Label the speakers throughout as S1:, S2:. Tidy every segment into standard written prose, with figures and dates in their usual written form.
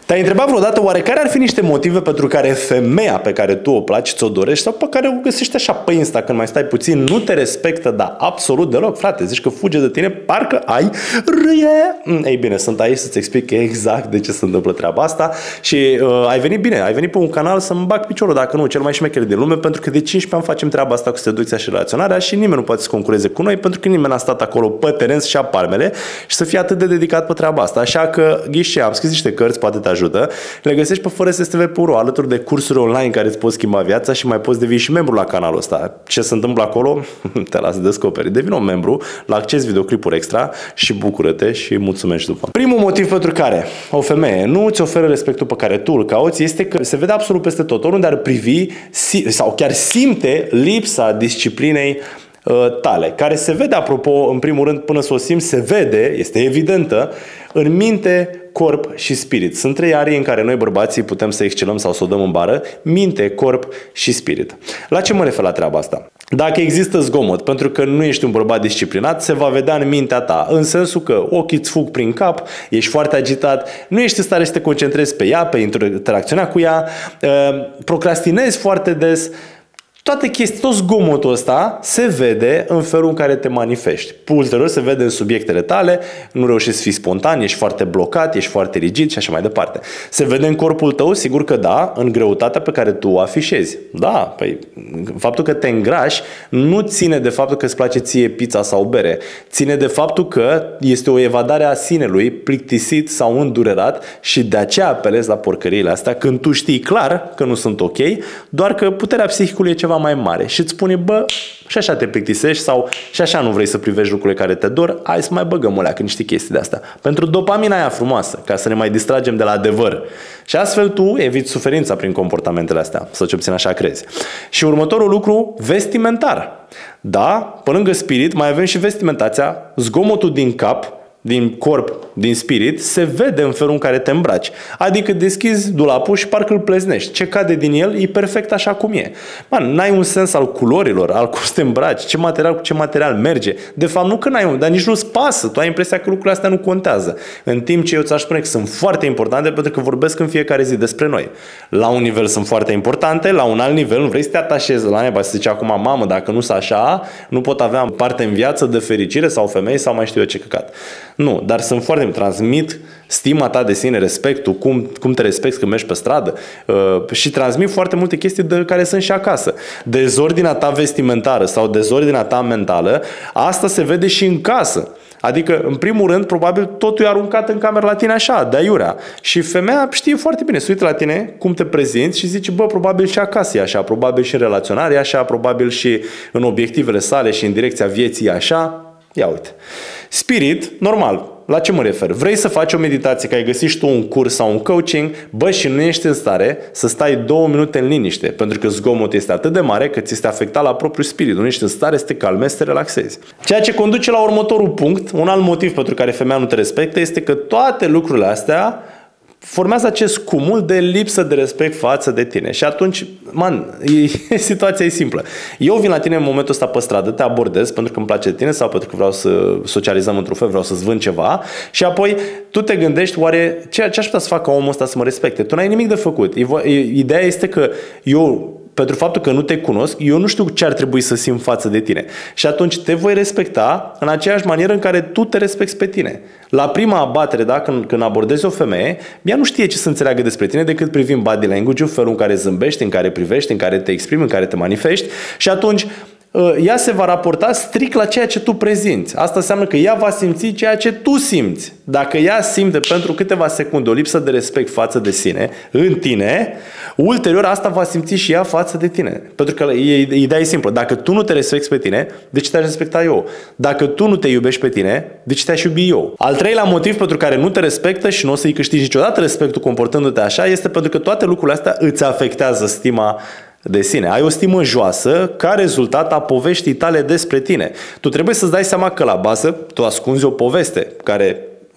S1: Te-ai întrebat vreodată oare care ar fi niște motive pentru care femeia pe care tu o placi, ți-o dorești sau pe care o găsești așa pe Insta când mai stai puțin, nu te respectă, dar absolut deloc, frate, zici că fuge de tine, parcă ai râie. Ei bine, sunt aici să-ți explic exact de ce se întâmplă treaba asta și ai venit bine, ai venit pe un canal să-mi bag piciorul, dacă nu, cel mai șmecher din lume, pentru că de 15 ani facem treaba asta cu seducția și relaționarea și nimeni nu poate să concureze cu noi, pentru că nimeni n-a stat acolo pe teren să-și ia palmele și să fie atât de dedicat pe treaba asta. Așa că, ghișe, am scris niște cărți, poate te ajută. Le găsești pe frsstv.ro, alături de cursuri online care îți pot schimba viața și mai poți devii și membru la canalul ăsta. Ce se întâmplă acolo? Te las să descoperi. Devino un membru, la acces videoclipuri extra și bucură-te și mulțumești după. Primul motiv pentru care o femeie nu îți oferă respectul pe care tu îl cauți este că se vede absolut peste tot. Oriunde ar privi sau chiar simte lipsa disciplinei tale, care se vede, apropo, în primul rând, până să o simți, se vede, este evidentă, în minte, corp și spirit. Sunt trei arii în care noi, bărbații, putem să excelăm sau să o dăm în bară: minte, corp și spirit. La ce mă refer la treaba asta? Dacă există zgomot, pentru că nu ești un bărbat disciplinat, se va vedea în mintea ta, în sensul că ochii îți fug prin cap, ești foarte agitat, nu ești în stare să te concentrezi pe ea, pe interacțiunea cu ea, procrastinezi foarte des. Toate chestii, tot zgomotul ăsta se vede în felul în care te manifesti. Ulterior se vede în subiectele tale, nu reușești să fii spontan, ești foarte blocat, ești foarte rigid și așa mai departe. Se vede în corpul tău, sigur că da, în greutatea pe care tu o afișezi. Da, păi faptul că te îngrași nu ține de faptul că îți place ție pizza sau bere. Ține de faptul că este o evadare a sinelui, plictisit sau îndurerat și de aceea apelezi la porcăriile astea când tu știi clar că nu sunt ok, doar că puterea psihicului e ceva mai mare și îți spune, bă, și așa te plictisești sau și așa nu vrei să privești lucrurile care te dor, hai să mai băgăm o leacă niște chestii de astea. Pentru dopamina aia frumoasă, ca să ne mai distragem de la adevăr. Și astfel tu eviți suferința prin comportamentele astea, sau ce puțin așa crezi. Și următorul lucru, vestimentar. Da, pe lângă spirit mai avem și vestimentația, zgomotul din cap, din corp, din spirit, se vede în felul în care te îmbraci. Adică deschizi dulapul și parcă îl pleznești. Ce cade din el e perfect așa cum e. Man, n-ai un sens al culorilor, al cum să te îmbraci, ce material cu ce material merge. De fapt, nu că n-ai un, dar nici nu-ți pasă. Tu ai impresia că lucrurile astea nu contează. În timp ce eu ți-aș spune că sunt foarte importante pentru că vorbesc în fiecare zi despre noi. La un nivel sunt foarte importante, la un alt nivel nu vrei să te atașezi la neba, să zici acum, mamă, dacă nu sunt așa, nu pot avea parte în viață de fericire sau femei sau mai știu eu ce căcat. Nu, dar sunt foarte transmit stima ta de sine, respectul, cum te respecti când mergi pe stradă și transmit foarte multe chestii de care sunt și acasă. Dezordinea ta vestimentară sau dezordinea ta mentală, asta se vede și în casă. Adică, în primul rând, probabil totul e aruncat în cameră la tine așa, de aiurea. Și femeia știe foarte bine, se uită la tine, cum te prezinți și zice, bă, probabil și acasă e așa, probabil și în relaționare e așa, probabil și în obiectivele sale și în direcția vieții e așa. Ia uite. Spirit, normal. La ce mă refer? Vrei să faci o meditație, că ai găsit tu un curs sau un coaching, bă, și nu ești în stare să stai 2 minute în liniște, pentru că zgomotul este atât de mare că ți este afectat la propriul spirit. Nu ești în stare să te calmezi, să te relaxezi. Ceea ce conduce la următorul punct, un alt motiv pentru care femeia nu te respectă, este că toate lucrurile astea formează acest cumul de lipsă de respect față de tine. Și atunci, situația e simplă. Eu vin la tine în momentul ăsta pe stradă, te abordez pentru că îmi place de tine sau pentru că vreau să socializăm într-un fel, vreau să-ți vând ceva și apoi tu te gândești, oare ce aș putea să facă omul ăsta să mă respecte? Tu n-ai nimic de făcut. Ideea este că eu, pentru faptul că nu te cunosc, eu nu știu ce ar trebui să simt față de tine. Și atunci te voi respecta în aceeași manieră în care tu te respecti pe tine. La prima abatere, da, când abordezi o femeie, ea nu știe ce să înțeleagă despre tine decât privind body language-ul, felul în care zâmbești, în care privești, în care te exprimi, în care te manifesti și atunci ea se va raporta strict la ceea ce tu prezinți. Asta înseamnă că ea va simți ceea ce tu simți. Dacă ea simte pentru câteva secunde o lipsă de respect față de sine, în tine, ulterior asta va simți și ea față de tine. Pentru că ideea e simplă. Dacă tu nu te respecti pe tine, de ce te-aș respecta eu? Dacă tu nu te iubești pe tine, de ce te-aș iubi eu? Al treilea motiv pentru care nu te respectă și nu o să-i câștigi niciodată respectul comportându-te așa este pentru că toate lucrurile astea îți afectează stima de sine. Ai o stimă joasă ca rezultat a poveștii tale despre tine. Tu trebuie să-ți dai seama că la bază tu ascunzi o poveste care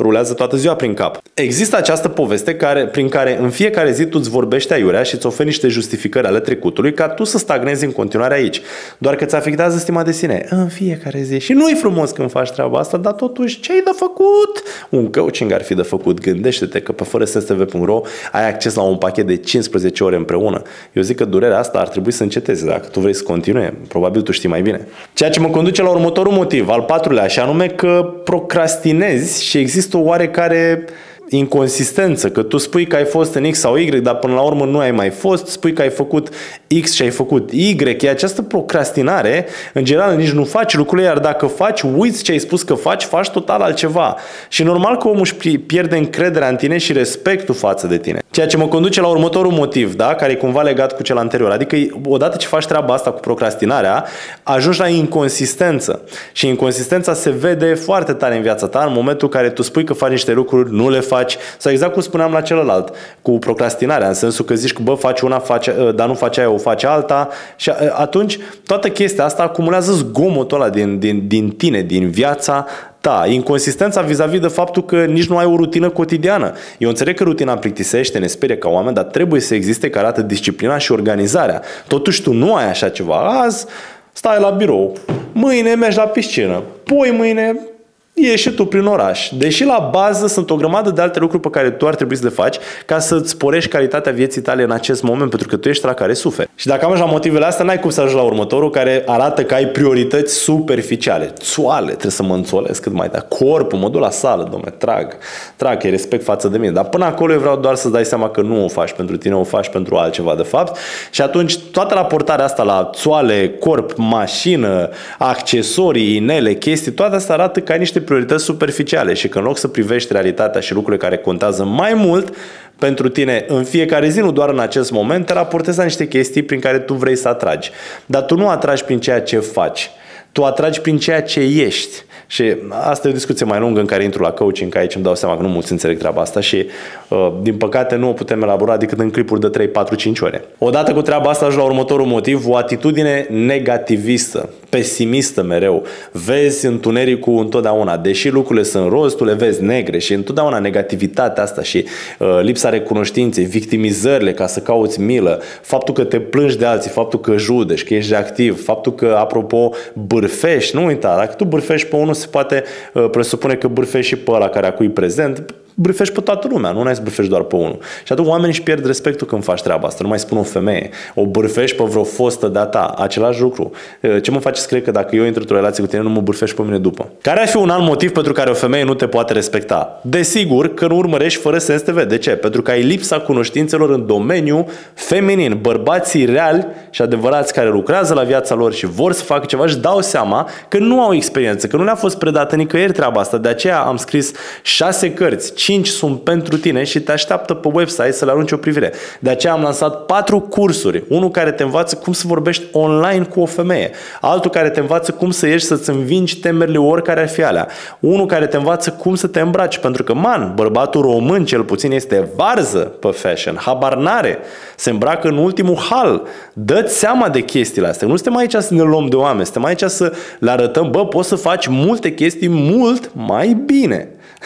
S1: rulează toată ziua prin cap. Există această poveste prin care în fiecare zi tu îți vorbești aiurea și îți oferi niște justificări ale trecutului ca tu să stagnezi în continuare aici. Doar că îți afectează stima de sine în fiecare zi. Și nu-i frumos când faci treaba asta, dar totuși ce-ai de făcut? Un coaching ar fi de făcut. Gândește-te că pe fărăsstv.ro ai acces la un pachet de 15 ore împreună. Eu zic că durerea asta ar trebui să înceteze dacă tu vrei să continue. Probabil tu știi mai bine. Ceea ce mă conduce la următorul motiv, al patrulea, și anume că procrastinezi și există o oarecare inconsistență, că tu spui că ai fost în X sau Y, dar până la urmă nu ai mai fost, spui că ai făcut X și ai făcut Y, e această procrastinare, în general nici nu faci lucrurile, iar dacă faci, uiți ce ai spus că faci total altceva. Și normal că omul își pierde încrederea în tine și respectul față de tine. Ceea ce mă conduce la următorul motiv, da? Care e cumva legat cu cel anterior. Adică odată ce faci treaba asta cu procrastinarea, ajungi la inconsistență. Și inconsistența se vede foarte tare în viața ta în momentul în care tu spui că faci niște lucruri, nu le faci. Sau exact cum spuneam la celălalt, cu procrastinarea, în sensul că zici că bă, faci una, dar nu faci aia, o faci alta. Și atunci toată chestia asta acumulează zgomotul ăla din tine, din viața ta. Inconsistența vis-a-vis de faptul că nici nu ai o rutină cotidiană. Eu înțeleg că rutina plictisește, ne sperie ca oameni, dar trebuie să existe care arată disciplina și organizarea. Totuși tu nu ai așa ceva. Azi stai la birou, mâine mergi la piscină, poi mâine ieși și tu prin oraș. Deși la bază sunt o grămadă de alte lucruri pe care tu ar trebui să le faci ca să-ți sporești calitatea vieții tale în acest moment, pentru că tu ești ăla care suferi. Și dacă am la motivele astea, n-ai cum să ajungi la următorul, care arată că ai priorități superficiale. Țoale, trebuie să mă înțolesc cât mai da. Corpul, mă duc la sală, dom'le, trag, că e respect față de mine. Dar până acolo eu vreau doar să-ți dai seama că nu o faci pentru tine, o faci pentru altceva de fapt. Și atunci toată raportarea asta la țoale, corp, mașină, accesorii, inele, chestii, toate astea arată că ai niște priorități superficiale și că în loc să privești realitatea și lucrurile care contează mai mult pentru tine în fiecare zi, nu doar în acest moment, te raportezi la niște chestii prin care tu vrei să atragi. Dar tu nu atragi prin ceea ce faci, tu atragi prin ceea ce ești. Și asta e o discuție mai lungă în care intru la coaching, că aici îmi dau seama că nu mulți înțeleg treaba asta și din păcate nu o putem elabora decât în clipuri de 3, 4, 5 ore. Odată cu treaba asta ajung la următorul motiv, o atitudine negativistă, pesimistă mereu. Vezi întunericul întotdeauna, deși lucrurile sunt roz, tu le vezi negre și întotdeauna negativitatea asta și lipsa recunoștinței, victimizările ca să cauți milă, faptul că te plângi de alții, faptul că judeci, că ești reactiv, faptul că, apropo, bârfești, nu uita, dacă tu bârfești pe unul, se poate presupune că bârfești și pe ăla care acui prezent, bârfești pe toată lumea, nu ai să bârfești doar pe unul. Și atunci oamenii își pierd respectul când faci treaba asta, nu mai spun o femeie, o bârfești pe vreo fostă de-a ta, același lucru. Ce mă face să cred că dacă eu intru într-o relație cu tine, nu mă bârfești pe mine după? Care ar fi un alt motiv pentru care o femeie nu te poate respecta? Desigur că nu urmărești fără sens TV. De ce? Pentru că ai lipsa cunoștințelor în domeniul feminin. Bărbații reali și adevărați care lucrează la viața lor și vor să facă ceva își dau seama că nu au experiență, că nu le-a fost predată nicăieri treaba asta. De aceea am scris 6 cărți, 5 sunt pentru tine și te așteaptă pe website să le arunci o privire. De aceea am lansat 4 cursuri. Unul care te învață cum să vorbești online cu o femeie. Altul care te învață cum să ieși să-ți învingi temerile oricare ar fi alea. Unul care te învață cum să te îmbraci. Pentru că, bărbatul român cel puțin este varză pe fashion. Habar n-are. Se îmbracă în ultimul hal. Dă-ți seama de chestiile astea. Nu suntem aici să ne luăm de oameni. Suntem aici să le arătăm, poți să faci multe chestii mult mai bine.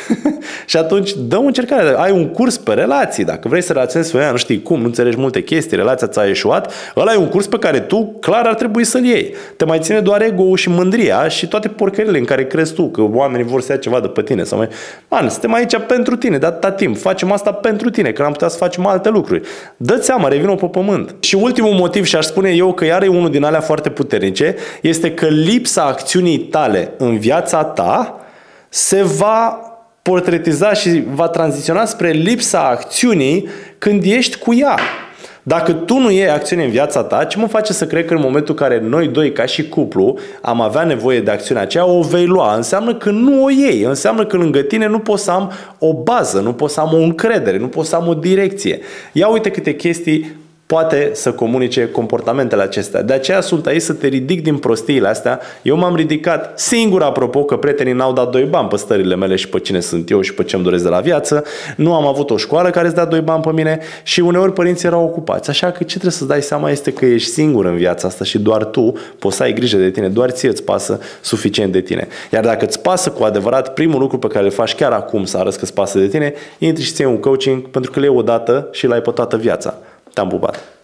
S1: Și atunci dă o încercare. Ai un curs pe relații. Dacă vrei să relaționezi femeia, nu știi cum, nu înțelegi multe chestii, relația ți-a eșuat, ăla e un curs pe care tu clar ar trebui să-l iei. Te mai ține doar ego-ul și mândria și toate porcările în care crezi tu că oamenii vor să ia ceva de pe tine. Sau suntem aici pentru tine, de atâta timp. Facem asta pentru tine, că n-am putea să facem alte lucruri. Dă-ți seama, revină pe pământ. Și ultimul motiv, și aș spune eu că iar e unul din alea foarte puternice, este că lipsa acțiunii tale în viața ta se va portretiza și va tranziționa spre lipsa acțiunii când ești cu ea. Dacă tu nu iei acțiune în viața ta, ce mă face să cred că în momentul în care noi doi, ca și cuplu, am avea nevoie de acțiunea aceea, o vei lua? Înseamnă că nu o iei. Înseamnă că lângă tine nu pot să am o bază, nu pot să am o încredere, nu pot să am o direcție. Ia uite câte chestii poate să comunice comportamentele acestea. De aceea sunt aici să te ridic din prostiile astea. Eu m-am ridicat singur, apropo, că prietenii n-au dat 2 bani pe stările mele și pe cine sunt eu și pe ce îmi doresc de la viață. Nu am avut o școală care îți dea 2 bani pe mine și uneori părinții erau ocupați. Așa că ce trebuie să-ți dai seama este că ești singur în viața asta și doar tu poți să ai grijă de tine, doar ție îți pasă suficient de tine. Iar dacă îți pasă cu adevărat, primul lucru pe care îl faci chiar acum să arăți că îți pasă de tine, intri și ții un coaching pentru că le iei odată și l-ai pe toată viața. Te-am pupat!